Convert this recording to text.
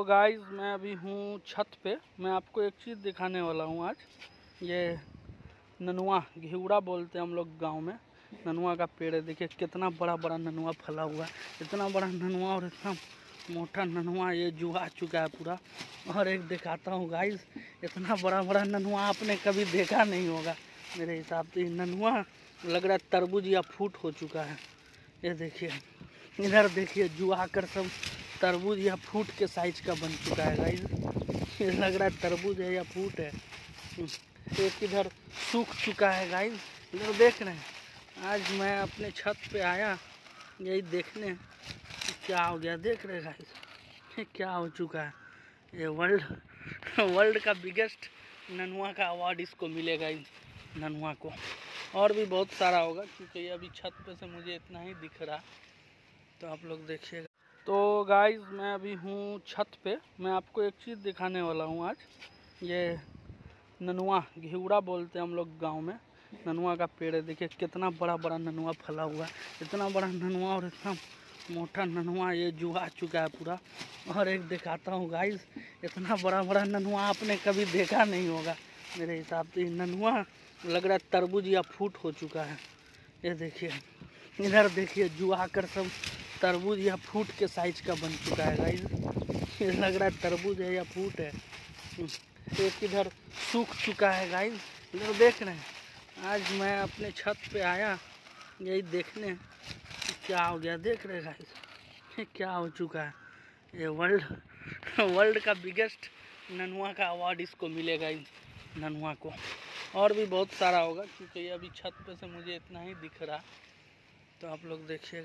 Guys मैं अभी हूँ छत पे। मैं आपको एक चीज़ दिखाने वाला हूँ आज। ये ननुआ घिउड़ा बोलते हैं हम लोग गांव में। ननुआ का पेड़ है, देखिए कितना बड़ा बड़ा ननुआ फला हुआ है। इतना बड़ा ननुआ और इतना मोटा ननुआ, ये जुआ चुका है पूरा। और एक दिखाता हूँ गाइस, इतना बड़ा बड़ा ननुआ आपने कभी देखा नहीं होगा मेरे हिसाब से। ननुआ लग रहा है तरबूज या फूट हो चुका है। ये देखिए, इधर देखिए जुआ कर सब तरबूज या फ्रूट के साइज का बन चुका है गाइस। ये लग रहा है तरबूज है या फ्रूट है। एक इधर सूख चुका है गाइस, इधर देख रहे हैं। आज मैं अपने छत पे आया यही देखने क्या हो गया। देख रहे गाइस, ये क्या हो चुका है। ये वर्ल्ड का बिगेस्ट ननुआ का अवार्ड इसको मिलेगा, इन ननुआ को। और भी बहुत सारा होगा क्योंकि ये अभी छत पे से मुझे इतना ही दिख रहा, तो आप लोग देखिएगा। तो गाइस मैं अभी हूँ छत पे। मैं आपको एक चीज़ दिखाने वाला हूँ आज। ये ननुआ घिउड़ा बोलते हैं हम लोग गांव में। ननुआ का पेड़ है, देखिए कितना बड़ा बड़ा ननुआ फला हुआ है। इतना बड़ा ननुआ और इतना मोटा ननुआ, ये जुआ चुका है पूरा। और एक दिखाता हूँ गाइस, इतना बड़ा बड़ा ननुआ आपने कभी देखा नहीं होगा मेरे हिसाब से। ननुआ लग रहा है तरबूज या फूट हो चुका है। ये देखिए, इधर देखिए जुआ कर सब तरबूज या फ्रूट के साइज का बन चुका है गाइस। ये लग रहा है तरबूज है या फ्रूट है। एक इधर सूख चुका है गाइस, इधर देख रहे हैं। आज मैं अपने छत पे आया यही देखने क्या हो गया। देख रहे गाइस, ये क्या हो चुका है। ये वर्ल्ड का बिगेस्ट ननुआ का अवार्ड इसको मिलेगा, इन ननुआ को। और भी बहुत सारा होगा क्योंकि ये अभी छत पे से मुझे इतना ही दिख रहा, तो आप लोग देखिएगा।